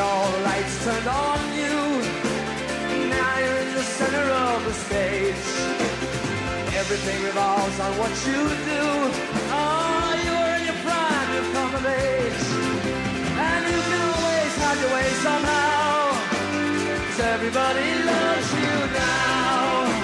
all the lights turned on you. Now you're in the center of the stage. Everything revolves on what you do. Oh, you're in your prime, you've come of age. And you can always hide your way somehow, 'cause everybody loves you now.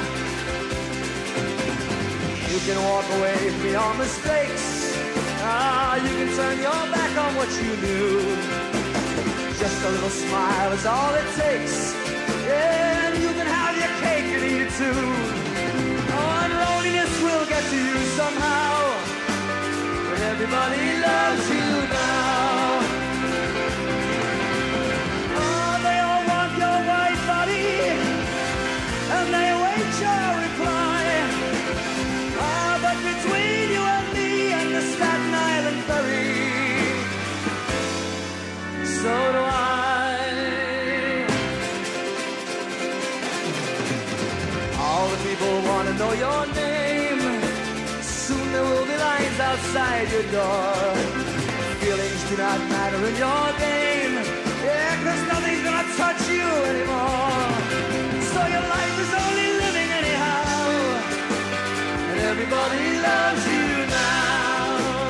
You can walk away from your mistakes. You can turn your back on what you knew. Just a little smile is all it takes. Yeah, and you can have your cake and eat it too. Oh, and loneliness will get to you somehow, but everybody loves you now. Oh, they all want your white body, and they await your reply. But between you and me and the Staten Island ferry, so do I. All the people want to know your name. Soon there will be lines outside your door. Feelings do not matter in your game. Yeah, 'cause nothing's gonna touch you anymore. So your life is only living anyhow, and everybody loves you now.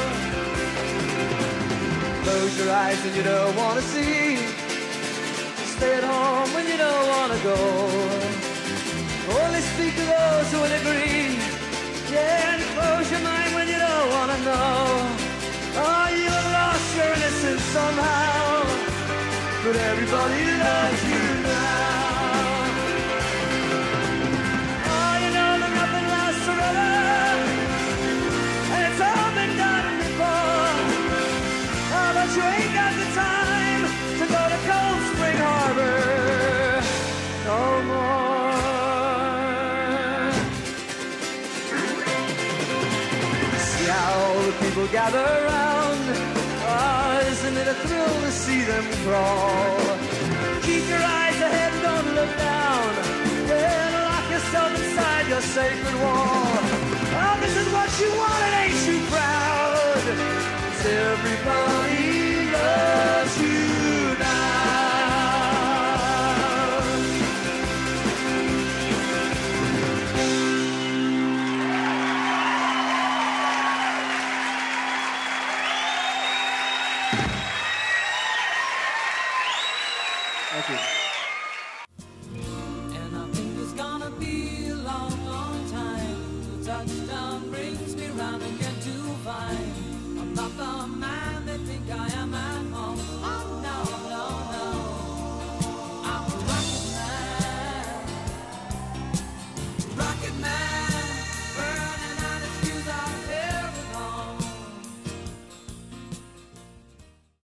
Close your eyes when you don't want to see. Stay at home when you don't want to go. Only speak to those who will agree. Yeah, and close your mind when you don't want to know. Oh, you've lost your innocence somehow, but everybody loves you now. Oh, you know that nothing lasts forever, and it's all been done before. Oh, but you ain't got the time to go to Cold Spring Harbor no more. See how all the people gather around. Oh, isn't it a thrill to see them crawl? Keep your eyes ahead, don't look down. Yeah, lock yourself inside your sacred wall. Oh, this is what you want, and ain't you proud? 'Cause everybody loves you now. Thank you. And I think it's gonna be a long, long time till touchdown brings me round again to find I'm not the man